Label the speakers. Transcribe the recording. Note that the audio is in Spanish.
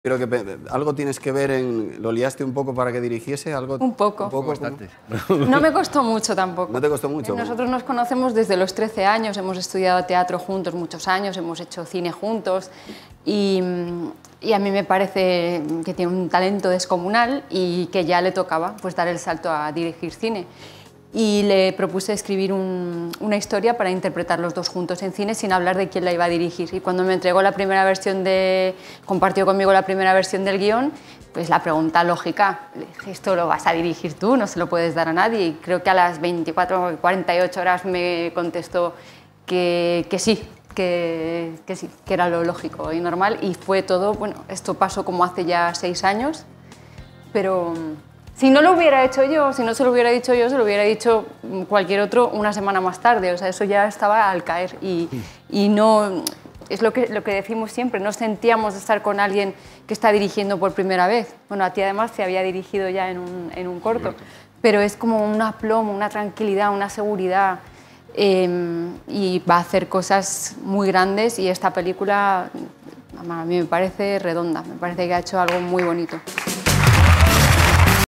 Speaker 1: Pero que algo tienes que ver en... ¿Lo liaste un poco para que dirigiese? ¿Algo?
Speaker 2: Un poco.
Speaker 1: Un poco
Speaker 3: Bastante.
Speaker 2: No me costó mucho tampoco.
Speaker 1: ¿No te costó mucho?
Speaker 2: Nosotros nos conocemos desde los 13 años, hemos estudiado teatro juntos muchos años, hemos hecho cine juntos y a mí me parece que tiene un talento descomunal y que ya le tocaba pues, dar el salto a dirigir cine. Y le propuse escribir una historia para interpretar los dos juntos en cine sin hablar de quién la iba a dirigir. Y cuando me entregó la primera versión compartió conmigo la primera versión del guión, pues la pregunta lógica, le dije, esto lo vas a dirigir tú, no se lo puedes dar a nadie. Y creo que a las 24 o 48 horas me contestó que sí, que sí, que era lo lógico y normal. Y fue todo, bueno, esto pasó como hace ya 6 años, pero... Si no lo hubiera hecho yo, si no se lo hubiera dicho yo, se lo hubiera dicho cualquier otro una semana más tarde. O sea, eso ya estaba al caer y no... Es lo que decimos siempre, no sentíamos de estar con alguien que está dirigiendo por primera vez. Bueno, a ti además te había dirigido ya en un corto, pero es como un aplomo, una tranquilidad, una seguridad y va a hacer cosas muy grandes y esta película a mí me parece redonda, me parece que ha hecho algo muy bonito.